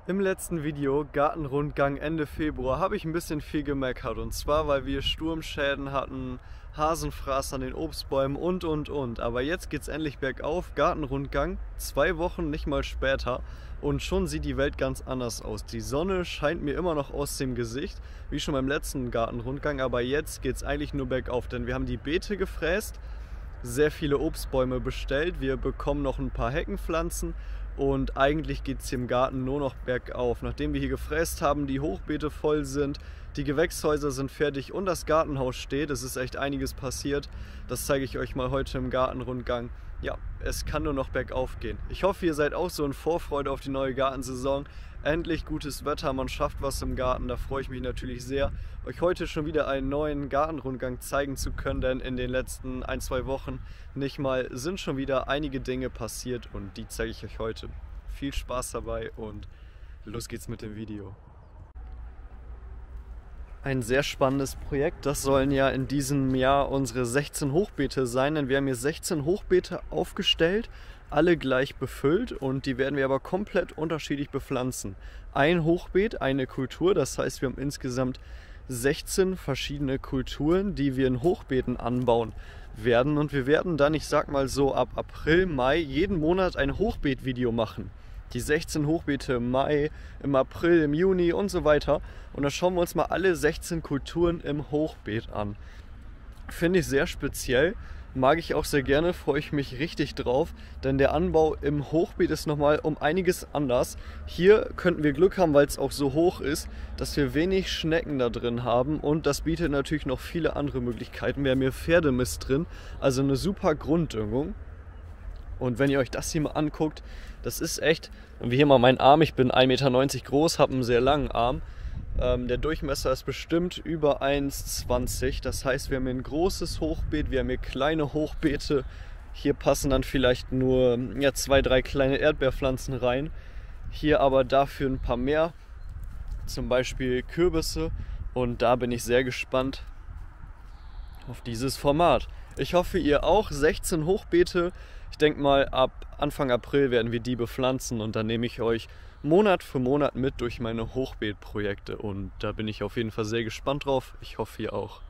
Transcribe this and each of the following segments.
Im letzten Video, Gartenrundgang Ende Februar, habe ich ein bisschen viel gemeckert. Und zwar, weil wir Sturmschäden hatten, Hasenfraß an den Obstbäumen und. Aber jetzt geht's endlich bergauf, Gartenrundgang, 2 Wochen, nicht mal später. Und schon sieht die Welt ganz anders aus. Die Sonne scheint mir immer noch aus dem Gesicht, wie schon beim letzten Gartenrundgang. Aber jetzt geht's eigentlich nur bergauf, denn wir haben die Beete gefräst, sehr viele Obstbäume bestellt. Wir bekommen noch ein paar Heckenpflanzen. Und eigentlich geht es hier im Garten nur noch bergauf. Nachdem wir hier gefräst haben, die Hochbeete voll sind, die Gewächshäuser sind fertig und das Gartenhaus steht. Es ist echt einiges passiert. Das zeige ich euch mal heute im Gartenrundgang. Ja, es kann nur noch bergauf gehen. Ich hoffe, ihr seid auch so in Vorfreude auf die neue Gartensaison. Endlich gutes Wetter, man schafft was im Garten, da freue ich mich natürlich sehr, euch heute schon wieder einen neuen Gartenrundgang zeigen zu können, denn in den letzten 1-2 Wochen nicht mal sind schon wieder einige Dinge passiert und die zeige ich euch heute. Viel Spaß dabei und los geht's mit dem Video. Ein sehr spannendes Projekt, das sollen ja in diesem Jahr unsere 16 Hochbeete sein, denn wir haben hier 16 Hochbeete aufgestellt, alle gleich befüllt und die werden wir aber komplett unterschiedlich bepflanzen. Ein Hochbeet, eine Kultur, das heißt wir haben insgesamt 16 verschiedene Kulturen, die wir in Hochbeeten anbauen werden und wir werden dann, ich sag mal so ab April, Mai, jeden Monat ein Hochbeet-Video machen. Die 16 Hochbeete im Mai, im April, im Juni und so weiter. Und da schauen wir uns mal alle 16 Kulturen im Hochbeet an. Finde ich sehr speziell, mag ich auch sehr gerne, freue ich mich richtig drauf, denn der Anbau im Hochbeet ist nochmal um einiges anders. Hier könnten wir Glück haben, weil es auch so hoch ist, dass wir wenig Schnecken da drin haben und das bietet natürlich noch viele andere Möglichkeiten. Wir haben hier Pferdemist drin, also eine super Grunddüngung. Und wenn ihr euch das hier mal anguckt, das ist echt, und wie hier mal mein Arm, ich bin 1,90 Meter groß, habe einen sehr langen Arm. Der Durchmesser ist bestimmt über 1,20. Das heißt, wir haben hier ein großes Hochbeet, wir haben hier kleine Hochbeete. Hier passen dann vielleicht nur 2-3 kleine Erdbeerpflanzen rein. Hier aber dafür ein paar mehr, zum Beispiel Kürbisse. Und da bin ich sehr gespannt auf dieses Format. Ich hoffe, ihr auch. 16 Hochbeete. Ich denke mal, ab Anfang April werden wir die bepflanzen und dann nehme ich euch Monat für Monat mit durch meine Hochbeetprojekte und da bin ich auf jeden Fall sehr gespannt drauf. Ich hoffe, ihr auch.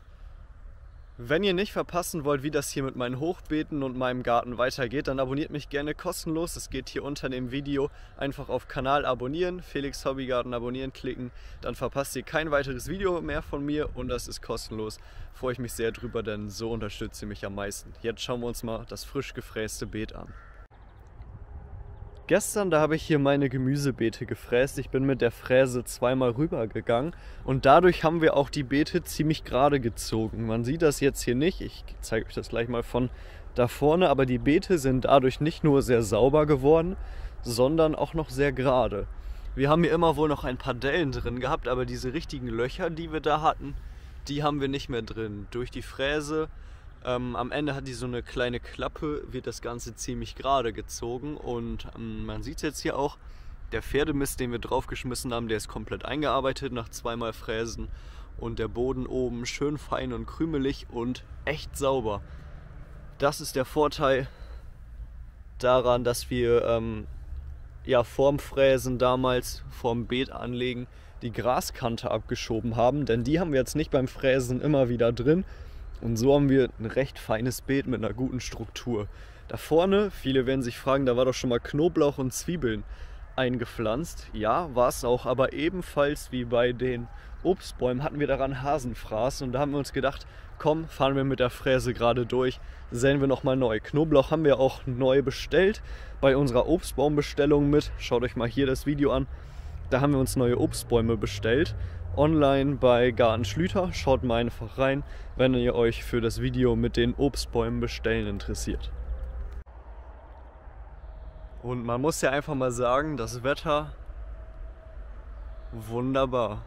Wenn ihr nicht verpassen wollt, wie das hier mit meinen Hochbeeten und meinem Garten weitergeht, dann abonniert mich gerne kostenlos. Es geht hier unter dem Video einfach auf Kanal abonnieren, Felix Hobbygarten abonnieren klicken, dann verpasst ihr kein weiteres Video mehr von mir und das ist kostenlos. Freue ich mich sehr drüber, denn so unterstützt ihr mich am meisten. Jetzt schauen wir uns mal das frisch gefräste Beet an. Gestern, da habe ich hier meine Gemüsebeete gefräst. Ich bin mit der Fräse zweimal rübergegangen und dadurch haben wir auch die Beete ziemlich gerade gezogen. Man sieht das jetzt hier nicht, ich zeige euch das gleich mal von da vorne, aber die Beete sind dadurch nicht nur sehr sauber geworden, sondern auch noch sehr gerade. Wir haben hier immer wohl noch ein paar Dellen drin gehabt, aber diese richtigen Löcher, die wir da hatten, die haben wir nicht mehr drin. Durch die Fräse am Ende hat die so eine kleine Klappe, wird das Ganze ziemlich gerade gezogen und man sieht es jetzt hier auch, der Pferdemist, den wir draufgeschmissen haben, der ist komplett eingearbeitet nach zweimal Fräsen und der Boden oben schön fein und krümelig und echt sauber. Das ist der Vorteil daran, dass wir vorm Fräsen damals, vorm Beet anlegen, die Graskante abgeschoben haben, denn die haben wir jetzt nicht beim Fräsen immer wieder drin. Und so haben wir ein recht feines Beet mit einer guten Struktur. Da vorne, viele werden sich fragen, da war doch schon mal Knoblauch und Zwiebeln eingepflanzt. Ja, war es auch, aber ebenfalls wie bei den Obstbäumen hatten wir daran Hasenfraß. Und da haben wir uns gedacht, komm, fahren wir mit der Fräse gerade durch, säen wir nochmal neu. Knoblauch haben wir auch neu bestellt bei unserer Obstbaumbestellung mit. Schaut euch mal hier das Video an. Da haben wir uns neue Obstbäume bestellt. Online bei Garten Schlüter. Schaut mal einfach rein, wenn ihr euch für das Video mit den Obstbäumen bestellen interessiert. Und man muss ja einfach mal sagen, das Wetter wunderbar.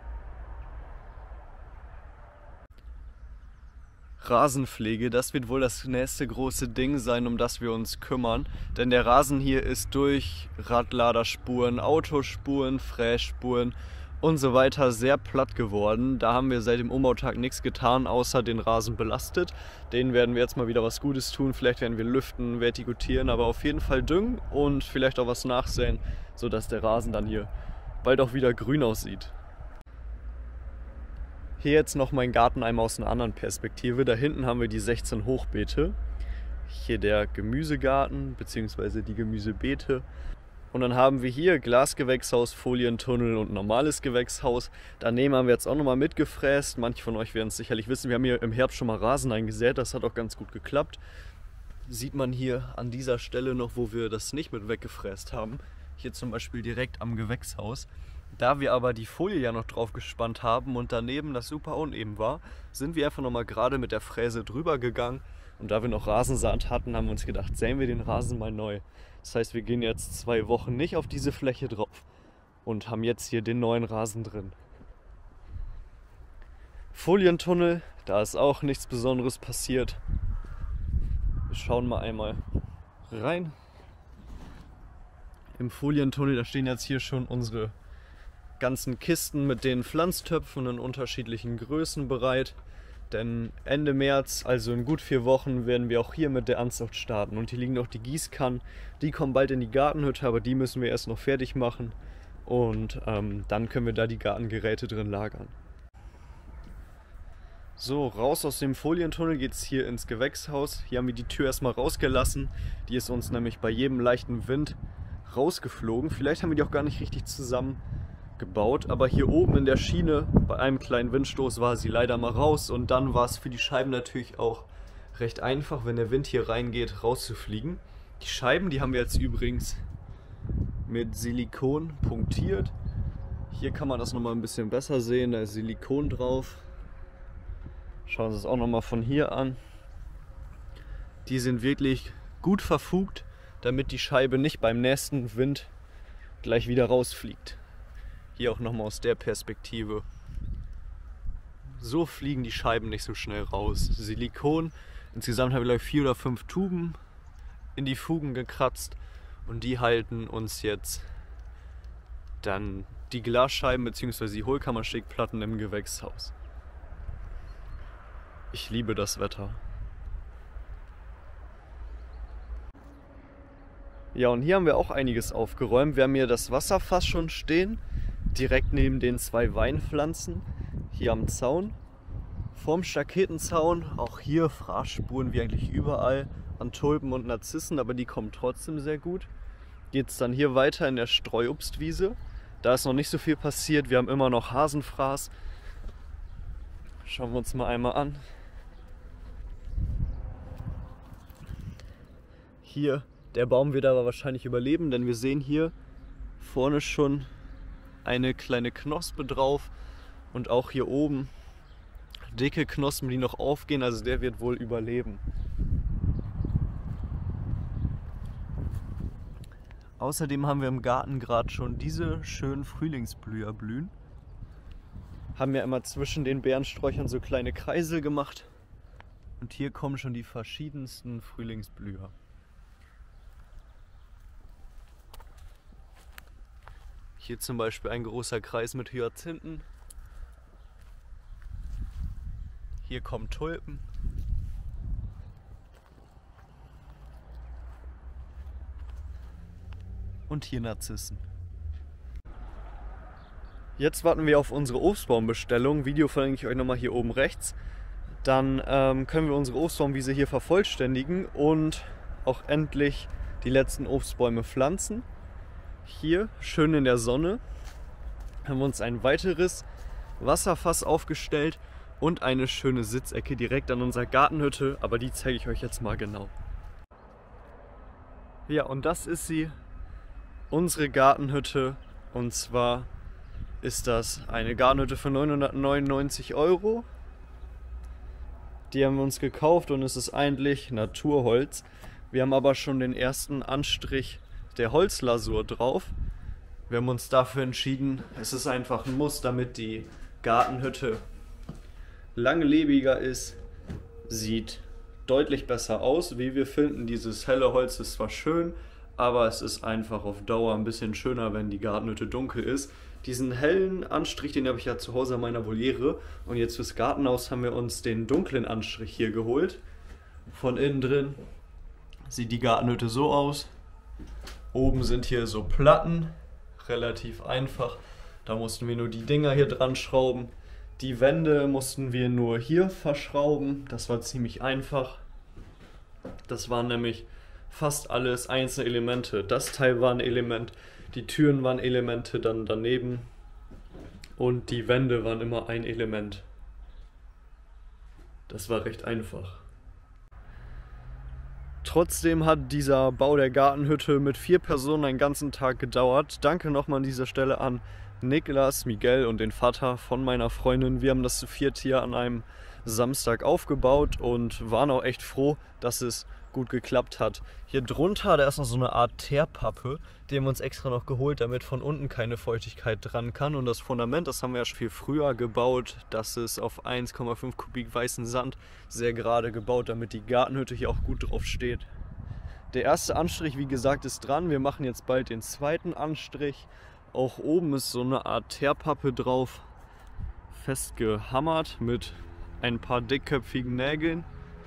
Rasenpflege, das wird wohl das nächste große Ding sein, um das wir uns kümmern. Denn der Rasen hier ist durch Radladerspuren, Autospuren, Frässpuren und so weiter sehr platt geworden. Da haben wir seit dem Umbautag nichts getan, außer den Rasen belastet. Den werden wir jetzt mal wieder was Gutes tun. Vielleicht werden wir lüften, vertikutieren, aber auf jeden Fall düngen und vielleicht auch was nachsäen, sodass der Rasen dann hier bald auch wieder grün aussieht. Hier jetzt noch mein Garten einmal aus einer anderen Perspektive. Da hinten haben wir die 16 Hochbeete. Hier der Gemüsegarten bzw. die Gemüsebeete. Und dann haben wir hier Glasgewächshaus, Folientunnel und normales Gewächshaus. Daneben haben wir jetzt auch nochmal mitgefräst. Manche von euch werden es sicherlich wissen, wir haben hier im Herbst schon mal Rasen eingesät. Das hat auch ganz gut geklappt. Sieht man hier an dieser Stelle noch, wo wir das nicht mit weggefräst haben. Hier zum Beispiel direkt am Gewächshaus. Da wir aber die Folie ja noch drauf gespannt haben und daneben das super uneben war, sind wir einfach nochmal gerade mit der Fräse drüber gegangen. Und da wir noch Rasensaat hatten, haben wir uns gedacht, säen wir den Rasen mal neu. Das heißt, wir gehen jetzt 2 Wochen nicht auf diese Fläche drauf und haben jetzt hier den neuen Rasen drin. Folientunnel, da ist auch nichts Besonderes passiert. Wir schauen mal einmal rein. Im Folientunnel, da stehen jetzt hier schon unsere ganzen Kisten mit den Pflanztöpfen in unterschiedlichen Größen bereit. Denn Ende März, also in gut 4 Wochen, werden wir auch hier mit der Anzucht starten. Und hier liegen noch die Gießkannen. Die kommen bald in die Gartenhütte, aber die müssen wir erst noch fertig machen. Und dann können wir da die Gartengeräte drin lagern. So, raus aus dem Folientunnel geht es hier ins Gewächshaus. Hier haben wir die Tür erstmal rausgelassen. Die ist uns nämlich bei jedem leichten Wind rausgeflogen. Vielleicht haben wir die auch gar nicht richtig zusammen gebaut, aber hier oben in der Schiene, bei einem kleinen Windstoß war sie leider mal raus und dann war es für die Scheiben natürlich auch recht einfach, wenn der Wind hier reingeht, rauszufliegen. Die Scheiben, die haben wir jetzt übrigens mit Silikon punktiert. Hier kann man das nochmal ein bisschen besser sehen, da ist Silikon drauf. Schauen Sie es auch nochmal von hier an. Die sind wirklich gut verfugt, damit die Scheibe nicht beim nächsten Wind gleich wieder rausfliegt. Hier auch nochmal aus der Perspektive. So fliegen die Scheiben nicht so schnell raus. Silikon, insgesamt habe ich 4 oder 5 Tuben in die Fugen gekratzt und die halten uns jetzt dann die Glasscheiben bzw. die Hohlkammerschrägplatten im Gewächshaus. Ich liebe das Wetter. Ja, und hier haben wir auch einiges aufgeräumt. Wir haben hier das Wasserfass schon stehen. Direkt neben den 2 Weinpflanzen, hier am Zaun. Vorm Staketenzaun, auch hier Fraßspuren wie eigentlich überall an Tulpen und Narzissen, aber die kommen trotzdem sehr gut. Geht es dann hier weiter in der Streuobstwiese. Da ist noch nicht so viel passiert, wir haben immer noch Hasenfraß. Schauen wir uns mal einmal an. Hier, der Baum wird aber wahrscheinlich überleben, denn wir sehen hier vorne schon eine kleine Knospe drauf und auch hier oben dicke Knospen, die noch aufgehen, also der wird wohl überleben. Außerdem haben wir im Garten gerade schon diese schönen Frühlingsblüher blühen. Haben ja immer zwischen den Beerensträuchern so kleine Kreisel gemacht und hier kommen schon die verschiedensten Frühlingsblüher. Hier zum Beispiel ein großer Kreis mit Hyazinthen. Hier kommen Tulpen. Und hier Narzissen. Jetzt warten wir auf unsere Obstbaumbestellung. Video verlinke ich euch nochmal hier oben rechts. Dann können wir unsere Obstbaumwiese hier vervollständigen und auch endlich die letzten Obstbäume pflanzen. Hier, schön in der Sonne, haben wir uns ein weiteres Wasserfass aufgestellt und eine schöne Sitzecke direkt an unserer Gartenhütte, aber die zeige ich euch jetzt mal genau. Ja, und das ist sie, unsere Gartenhütte, und zwar ist das eine Gartenhütte für 999 €. Die haben wir uns gekauft und es ist eigentlich Naturholz. Wir haben aber schon den ersten Anstrich der Holzlasur drauf. Wir haben uns dafür entschieden, es ist einfach ein Muss, damit die Gartenhütte langlebiger ist, sieht deutlich besser aus. Wie wir finden, dieses helle Holz ist zwar schön, aber es ist einfach auf Dauer ein bisschen schöner, wenn die Gartenhütte dunkel ist. Diesen hellen Anstrich, den habe ich ja zu Hause in meiner Voliere, und jetzt fürs Gartenhaus haben wir uns den dunklen Anstrich hier geholt. Von innen drin sieht die Gartenhütte so aus. Oben sind hier so Platten, relativ einfach. Da mussten wir nur die Dinger hier dran schrauben. Die Wände mussten wir nur hier verschrauben. Das war ziemlich einfach. Das waren nämlich fast alles einzelne Elemente. Das Teil war ein Element, die Türen waren Elemente dann daneben und die Wände waren immer ein Element. Das war recht einfach. Trotzdem hat dieser Bau der Gartenhütte mit 4 Personen einen ganzen Tag gedauert. Danke nochmal an dieser Stelle an Niklas, Miguel und den Vater von meiner Freundin. Wir haben das zu 4 hier an einem Samstag aufgebaut und waren auch echt froh, dass es gut geklappt hat. Hier drunter, da ist noch so eine Art Teerpappe, die haben wir uns extra noch geholt, damit von unten keine Feuchtigkeit dran kann. Und das Fundament, das haben wir ja schon viel früher gebaut. Das ist auf 1,5 Kubik weißen Sand sehr gerade gebaut, damit die Gartenhütte hier auch gut drauf steht. Der erste Anstrich, wie gesagt, ist dran. Wir machen jetzt bald den zweiten Anstrich. Auch oben ist so eine Art Teerpappe drauf, festgehammert mit ein paar dickköpfigen Nägeln.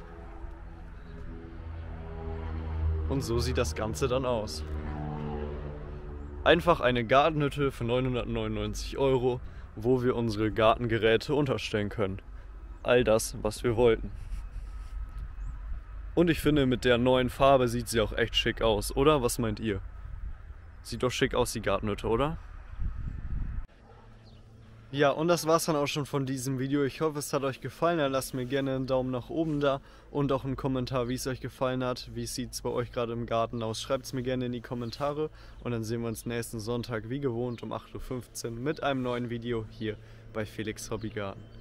Und so sieht das Ganze dann aus. Einfach eine Gartenhütte für 999 €, wo wir unsere Gartengeräte unterstellen können. All das, was wir wollten. Und ich finde, mit der neuen Farbe sieht sie auch echt schick aus, oder? Was meint ihr? Sieht doch schick aus, die Gartenhütte, oder? Ja, und das war's dann auch schon von diesem Video. Ich hoffe, es hat euch gefallen. Dann lasst mir gerne einen Daumen nach oben da und auch einen Kommentar, wie es euch gefallen hat. Wie sieht es bei euch gerade im Garten aus? Schreibt es mir gerne in die Kommentare und dann sehen wir uns nächsten Sonntag wie gewohnt um 8:15 Uhr mit einem neuen Video hier bei Felix Hobbygarten.